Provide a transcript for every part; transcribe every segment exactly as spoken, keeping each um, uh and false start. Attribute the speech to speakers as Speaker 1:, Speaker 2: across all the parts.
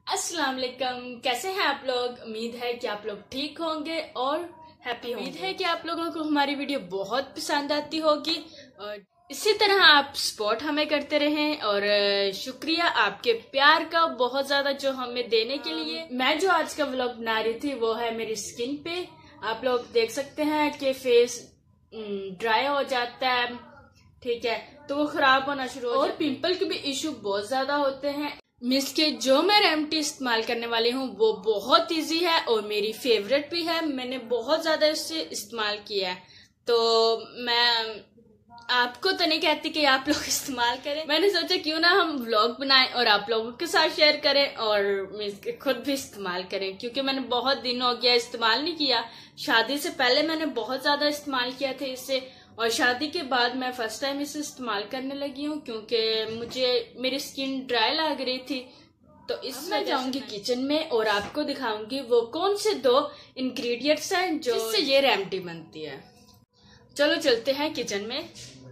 Speaker 1: अस्सलाम वालेकुम, कैसे हैं आप लोग। उम्मीद है कि आप लोग ठीक होंगे और हैप्पी। उम्मीद है कि आप लोगों को हमारी वीडियो बहुत पसंद आती होगी और इसी तरह आप सपोर्ट हमें करते रहें। और शुक्रिया आपके प्यार का बहुत ज्यादा जो हमें देने के लिए। मैं जो आज का व्लॉग बना रही थी वो है मेरी स्किन पे। आप लोग देख सकते हैं कि फेस ड्राई हो जाता है, ठीक है, तो वो खराब होना शुरू हो जाता है और पिंपल के भी इशू बहुत ज्यादा होते हैं। मिस के जो मैं रेमेडी इस्तेमाल करने वाली हूँ वो बहुत इजी है और मेरी फेवरेट भी है। मैंने बहुत ज्यादा इससे इस्तेमाल किया है, तो मैं आपको तो नहीं कहती कि आप लोग इस्तेमाल करें। मैंने सोचा क्यों ना हम व्लॉग बनाएं और आप लोगों के साथ शेयर करें और मैं खुद भी इस्तेमाल करें, क्योंकि मैंने बहुत दिन हो गया इस्तेमाल नहीं किया। शादी से पहले मैंने बहुत ज्यादा इस्तेमाल किया था इससे, और शादी के बाद मैं फर्स्ट टाइम इसे इस्तेमाल करने लगी हूँ क्योंकि मुझे मेरी स्किन ड्राई लग रही थी। तो इसमें जाऊंगी किचन में और आपको दिखाऊंगी वो कौन से दो इंग्रेडिएंट्स हैं जो जिससे ये रेमेडी बनती है। चलो चलते हैं किचन में।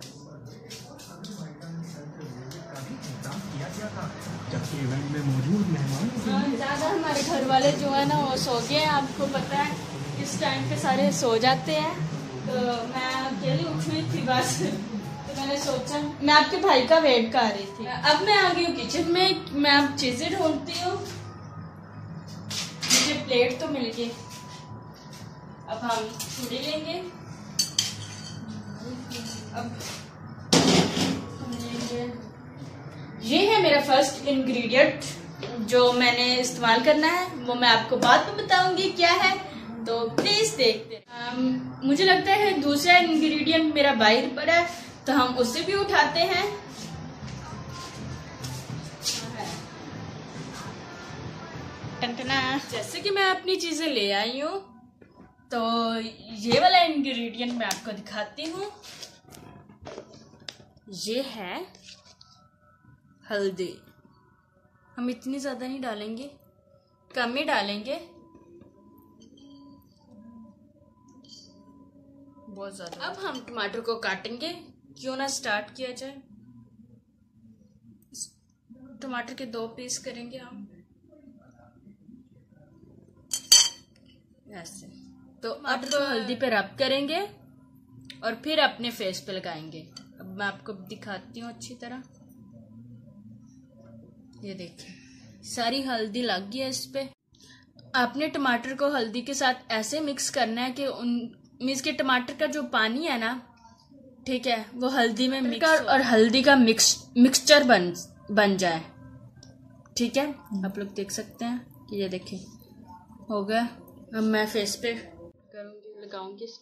Speaker 1: ज्यादा हमारे घर वाले जो है ना वो सो गए हैं। आपको पता है इस टाइम पे सारे सो जाते हैं, तो मैं अकेली उठी थी बस, तो मैंने सोचा मैं आपके भाई का वेट कर रही थी। अब मैं आ गई हूँ किचन में, मैं अब चीजें ढूंढती हूँ। मुझे प्लेट तो मिल गई, अब हम छुरी लेंगे। अब ये है मेरा फर्स्ट इंग्रेडिएंट जो मैंने इस्तेमाल करना है, वो मैं आपको बाद में बताऊंगी क्या है, तो प्लीज देखते हैं। मुझे लगता है दूसरा इंग्रेडिएंट मेरा बाहर पर है, तो हम उसे भी उठाते हैं। टंटना। जैसे कि मैं अपनी चीजें ले आई हूँ, तो ये वाला इंग्रेडिएंट मैं आपको दिखाती हूँ। ये है हल्दी। हम इतनी ज्यादा नहीं डालेंगे, कम ही डालेंगे, बहुत ज्यादा। अब हम टमाटर को काटेंगे, क्यों ना स्टार्ट किया जाए। टमाटर के दो पीस करेंगे हम ऐसे। तो अब तो हल्दी पे रब करेंगे और फिर अपने फेस पे लगाएंगे। अब मैं आपको दिखाती हूँ अच्छी तरह। ये देखिए सारी हल्दी लग गई है इस पे। आपने टमाटर को हल्दी के साथ ऐसे मिक्स करना है कि उन मीन्स के टमाटर का जो पानी है ना, ठीक है, वो हल्दी में मिक्स और हल्दी का मिक्स मिक्सचर बन बन जाए, ठीक है। आप लोग देख सकते हैं कि ये देखिए हो गया। अब मैं फेस पे करूंगी, लगाऊंगी इसको।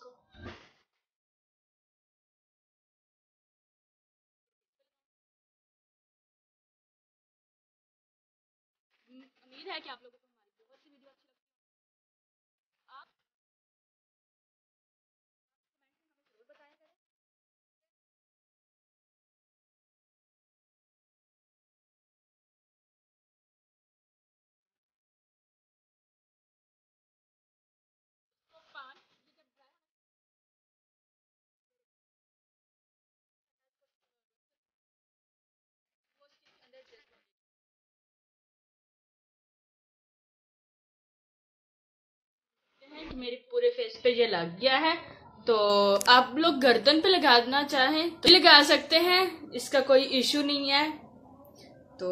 Speaker 1: उम्मीद है कि आप लोगों को हमारी बहुत सी वीडियो अच्छी लगती है। आप जरूर बताया करें। तो पान ये जब ड्राई वो उसके अंदर जस्ट है कि मेरे पूरे फेस पे ये लग गया है। तो आप लोग गर्दन पे लगाना चाहें तो लगा सकते हैं, इसका कोई इशू नहीं है। तो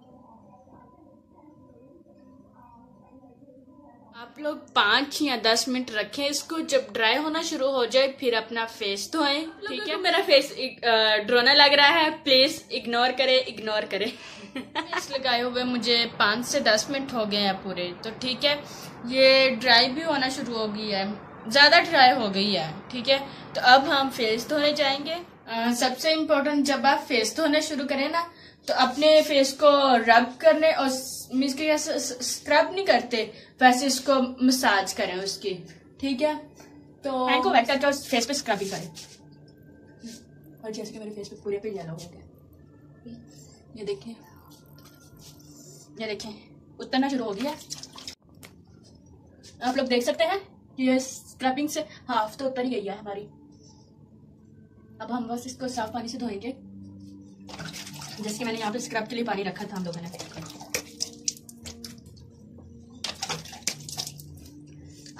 Speaker 1: आप लोग पाँच या दस मिनट रखें इसको, जब ड्राई होना शुरू हो जाए फिर अपना फेस धोएं, ठीक है। मेरा फेस ड्रोना लग रहा है, प्लीज इग्नोर करें इग्नोर करें। फेस लगाए हुए मुझे पाँच से दस मिनट हो गए हैं पूरे, तो ठीक है। ये ड्राई भी होना शुरू हो गई है, ज्यादा ड्राई हो गई है, ठीक है। तो अब हम फेस धोने जाएंगे। आ, सबसे इम्पोर्टेंट, जब आप फेस धोने शुरू करें ना, तो अपने फेस को रब करने और मीन्स के स्क्रब नहीं करते, वैसे इसको मसाज करें उसकी, ठीक है। तो हैंड को वेट करके उस फेस पे स्क्रब भी करें। और जैसे कि मेरे फेस पे पूरे पे येलो हो गया, ये देखिए, ये देखिए उतरना शुरू हो गया। आप लोग देख सकते हैं कि ये स्क्रबिंग से हाफ तो उतर ही गई है हमारी। अब हम बस इसको साफ पानी से धोएंगे, जैसे कि मैंने यहाँ पे स्क्रब के लिए पानी रखा था हम लोगों ने।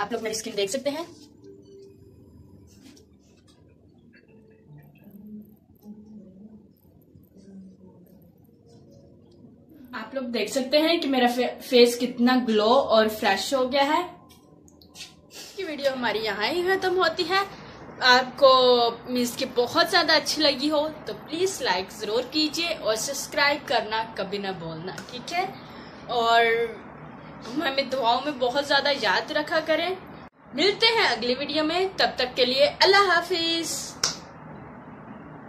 Speaker 1: आप लोग मेरी स्किन देख सकते हैं। आप लोग देख सकते हैं कि मेरा फे, फेस कितना ग्लो और फ्रेश हो गया है। ये वीडियो हमारी यहाँ ही खत्म होती है। आपको मीन्स की बहुत ज्यादा अच्छी लगी हो तो प्लीज लाइक जरूर कीजिए और सब्सक्राइब करना कभी ना भूलना, ठीक है। और हमें दुआओं में बहुत ज्यादा याद रखा करें। मिलते हैं अगली वीडियो में, तब तक के लिए अल्लाह हाफिज।